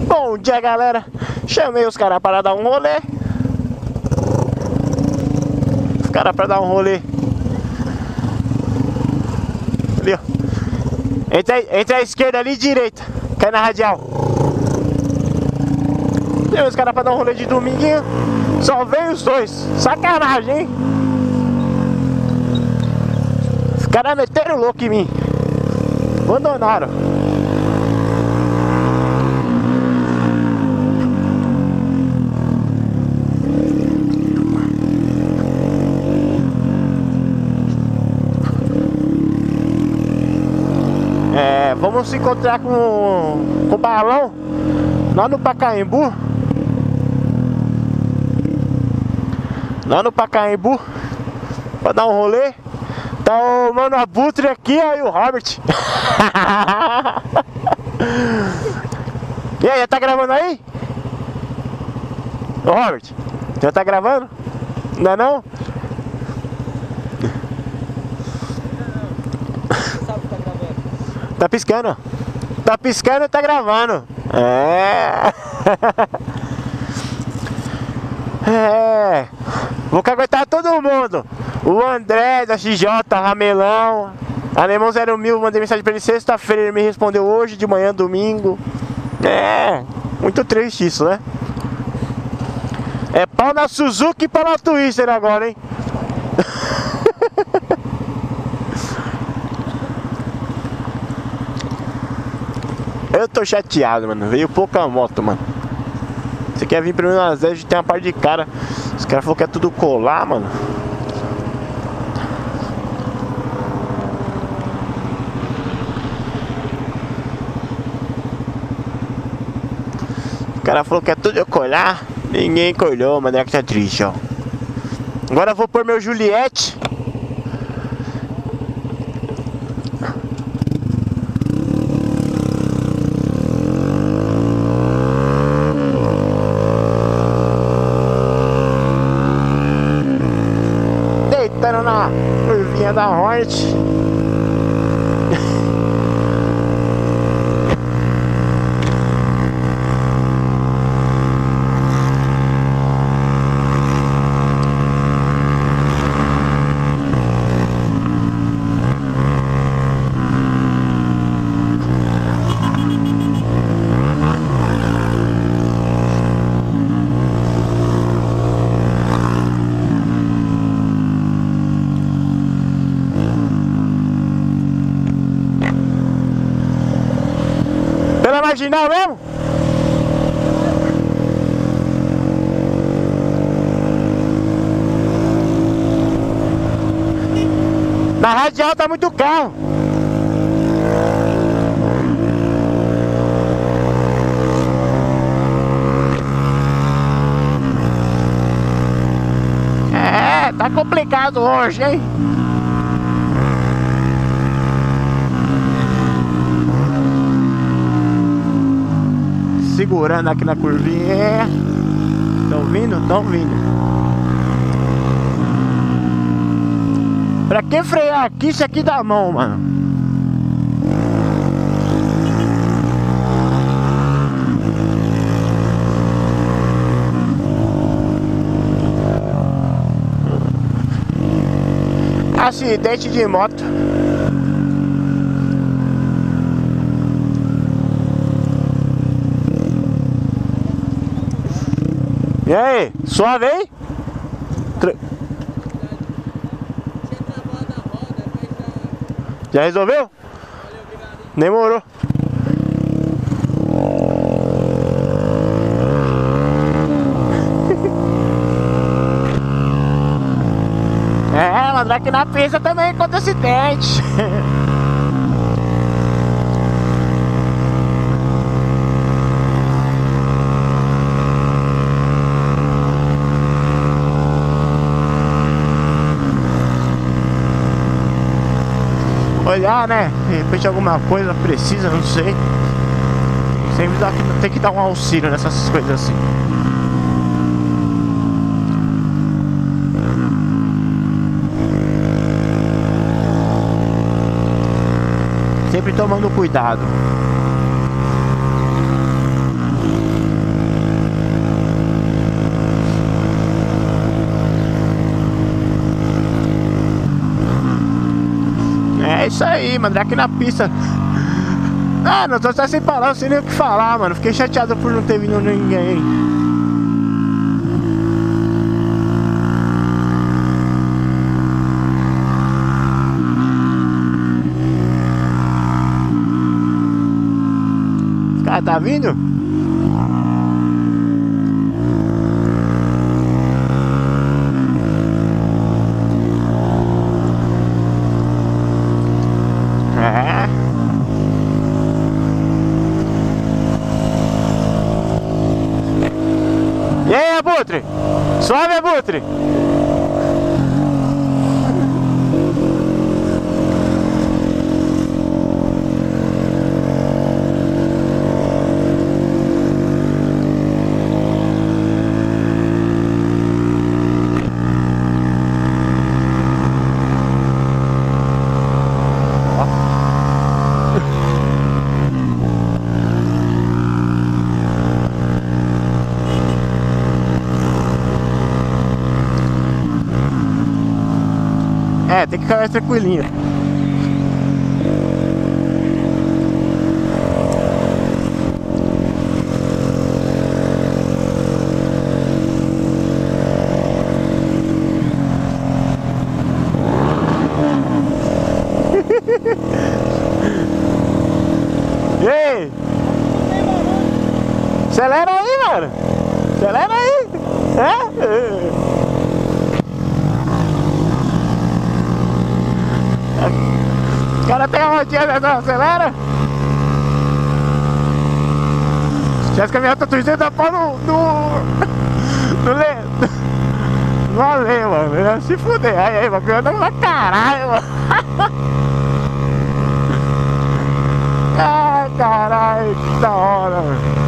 Bom dia, galera. Chamei os caras para dar um rolê. Os caras para dar um rolê. Ali, ó. Entre a esquerda ali e direita. Cai na radial. Chamei os caras para dar um rolê de dominguinho. Só veio os dois. Sacanagem, hein? Os caras meteram louco em mim. Abandonaram. Vamos se encontrar com o Balão lá no Pacaembu. Lá no Pacaembu pra dar um rolê. Tá o Mano Abutre aqui, aí o Robert. E aí, já tá gravando aí? Ô Robert, já tá gravando? Ainda não? Tá piscando. Tá piscando e tá gravando. Vou caguetar todo mundo. O André da XJ, Ramelão, Alemão 01000, mandei mensagem pra ele sexta-feira, ele me respondeu hoje de manhã, domingo. Muito triste isso, né? É pau na Suzuki e pau na Twister agora, hein? Eu tô chateado, mano. Veio pouca moto, mano. Você quer vir primeiro nas 10 tem uma parte de cara. Os caras falaram que é tudo colar, mano. O cara falou que é tudo colar. Ninguém colhou, mano. É que tá triste, ó. Agora eu vou pôr meu Juliette. Na curvinha da Hornet. Marginal mesmo? Na radial tá muito carro. Tá complicado hoje, hein? Segurando aqui na curvinha. Tão vindo? Tão vindo. Pra que frear aqui? Isso aqui dá mão, mano. Acidente de moto. E aí, suave aí? Já resolveu? Demorou. Mas aqui na pista também contra acidente. Olhar, né? De repente alguma coisa precisa, não sei. Sempre tem que dar um auxílio nessas coisas assim. Sempre tomando cuidado. isso aí, mano, aqui na pista. Ah, não tô até sem palavras, não sei nem o que falar, mano. Fiquei chateado por não ter vindo ninguém. Os caras tá vindo? É. E aí, Abutre? Suave, Abutre? É, tem que ficar mais tranquilinho. E aí? Acelera aí, mano. Acelera aí. É? O cara tem a rodinha, não acelera. Se tivesse caminhão tatuizando, dá pau no alê, mano. Ia se fuder. Aí, mano, anda pra caralho, mano. Ai, caralho, que da hora, mano.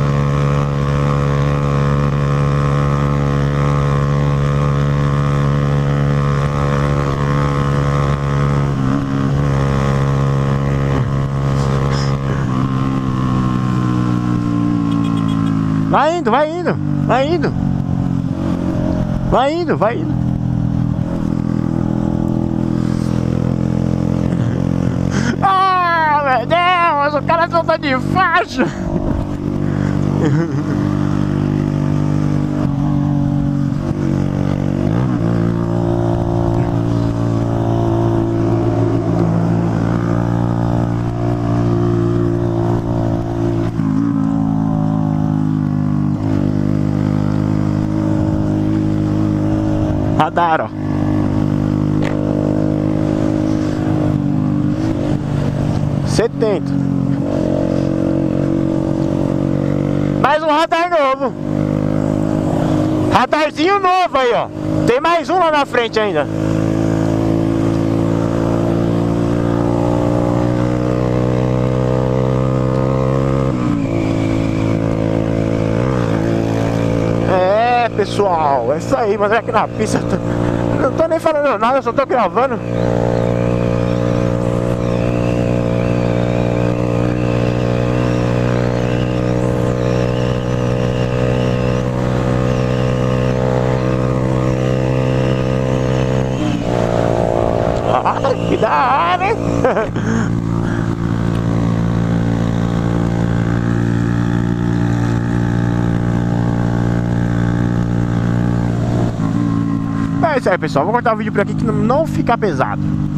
Vai indo, vai indo, vai indo. Vai indo, vai indo. Ah, meu Deus, o cara só tá de faixa. Radar, ó. Setenta. Mais um radar novo. Radarzinho novo aí, ó. Tem mais um lá na frente ainda. É, pessoal, é isso aí, mas é aqui na pista. Não tô nem falando nada, só tô gravando. Ah, que da hora, hein? É isso aí, pessoal. Vou cortar o vídeo por aqui que não fica pesado.